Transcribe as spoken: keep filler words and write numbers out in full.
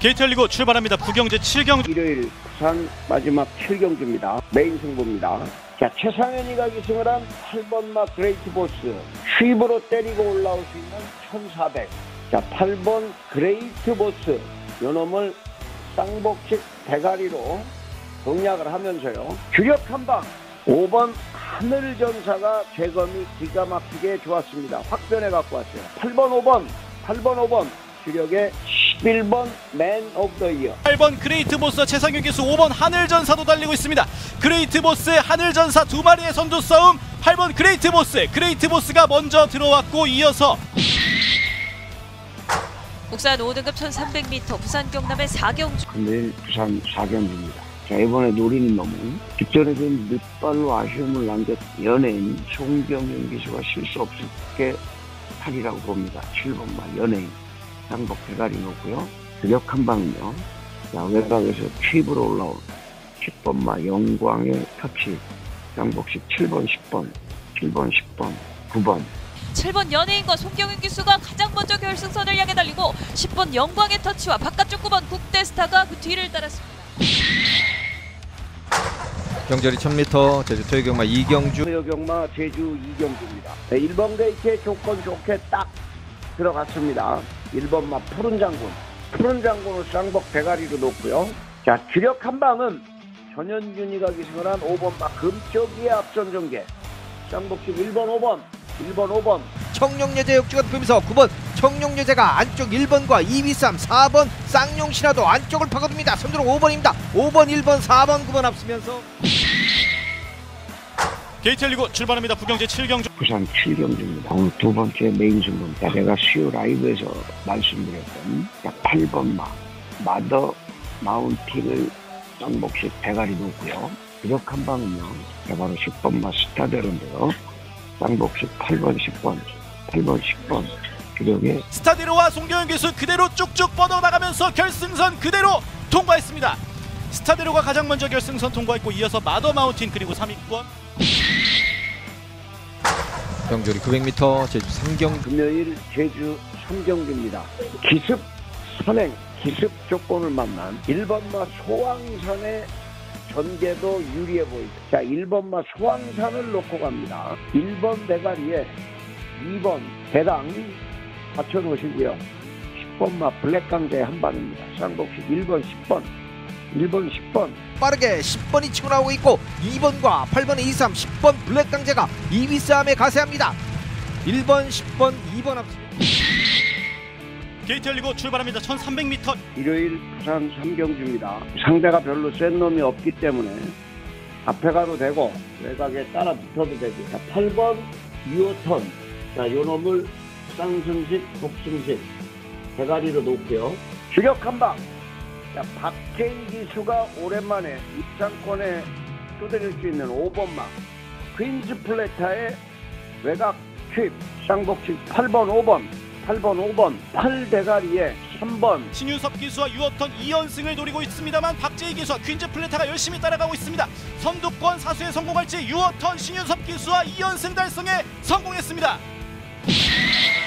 게이트 열리고 출발합니다. 부경제 칠 경주. 일요일 부산 마지막 칠 경주입니다. 메인 승부입니다. 자, 최상현이가 기승을 한 팔 번 마 그레이트 보스. 휘브로 때리고 올라올 수 있는 천사백. 자, 팔 번 그레이트 보스. 요놈을 쌍복식 대가리로 공략을 하면서요. 주력 한방. 오 번 하늘전사가 재검이 기가 막히게 좋았습니다. 확변해 갖고 왔어요. 팔 번 오 번 팔 번 오 번 주력의 십일 번 맨 오브 더 이어. 팔 번 그레이트 보스 최상현 기수, 오 번 하늘전사도 달리고 있습니다. 그레이트 보스, 하늘전사 두 마리의 선두 싸움. 팔 번 그레이트 보스, 그레이트 보스가 먼저 들어왔고 이어서 국산 오 등급 천삼백 미터 부산 경남의 사 경주. 금일 부산 사 경주입니다. 자, 이번에 노리는 놈은 직전에 좀 늦발로 아쉬움을 남겼 연예인 송경윤 기수가 실수 없게 하리라고 봅니다. 칠 번 마 연예인 쌍복 대가리 놓고요. 주력 한 방은요. 자, 외곽에서 칩으로 올라온 십 번 마 영광의 터치 쌍복식 칠 번 십 번 칠 번 십 번 구 번 칠 번 연예인과 송경윤 기수가 가장 먼저 결승선을 향해 달리고 십 번 영광의 터치와 바깥쪽 구 번 국대스타가 그 뒤를 따랐습니다. 경절이 천 미터 제주 토요경마 이 경주. 토요경마 제주 이 경주입니다. 네, 일 번 게이트에 조건 좋게 딱 들어갔습니다. 일 번 마 푸른 장군. 푸른 장군을 쌍복 대가리로 놓고요. 자, 주력 한 방은 전현준이가 기승을 한 오 번 마 금쪽이의 앞선 전개. 쌍복식 일 번 오 번 일 번 오 번 청룡여제 역주가 눕히면서 구 번 청룡여제가 안쪽 일 번과 이 위 싸움, 사 번 쌍용신화도 안쪽을 파고듭니다. 선두로 오 번입니다. 오 번, 일 번, 사 번, 구 번 앞서면서 게이트 열리고 출발합니다. 부경제 칠 경주. 부산 칠 경주입니다. 오늘 두 번째 메인 승부입니다. 제가 수요 라이브에서 말씀드렸던 팔 번 마 마더 마운틴을 쌍복식 대가리 놓고요. 주력 한 방은요. 바로 십 번 마 스타데로인데요. 쌍복식 팔 번 십 번 팔 번 십 번 주력의 스타데로와 송경윤 기수 그대로 쭉쭉 뻗어나가면서 결승선 그대로 통과했습니다. 스타데로가 가장 먼저 결승선 통과했고 이어서 마더 마운틴 그리고 삼 위권. 경절이 구백 미터 제주 삼 경주. 금요일 제주 삼 경주입니다. 기습 선행 기습 조건을 만난 일 번 마 소왕산의 전개도 유리해 보이죠. 자, 일 번 마 소왕산을 놓고 갑니다. 일 번 대가리에 이 번 배당 받쳐놓으시고요. 십 번 마 블랙강자의 한 방입니다. 쌍복식 일 번 십 번 일 번 십 번 빠르게 십 번이 치고 나오고 있고 이 번과 팔 번의 이, 삼, 십 번 블랙강제가 이 위 싸움에 가세합니다. 일 번, 십 번, 이 번 앞서 게이트 열리고 출발합니다. 천삼백 미터. 일요일 부산 삼 경주입니다. 상대가 별로 센 놈이 없기 때문에 앞에 가도 되고 외곽에 따라 붙어도 되고. 자, 팔 번 유어턴. 자, 요 놈을 쌍승식, 복승식 대가리로 놓고요. 주력 한 방. 자, 박재희 기수가 오랜만에 입상권에 쏟아질 수 있는 오 번 마 퀸즈 플래타의 외곽 킵 쌍복식 팔 번 오 번 팔 번 오 번 팔 대가리에 삼 번 신유섭 기수와 유어턴 이 연승을 노리고 있습니다만 박재희 기수와 퀸즈 플래타가 열심히 따라가고 있습니다. 선두권 사수에 성공할지 유어턴 신유섭 기수와 이 연승 달성에 성공했습니다.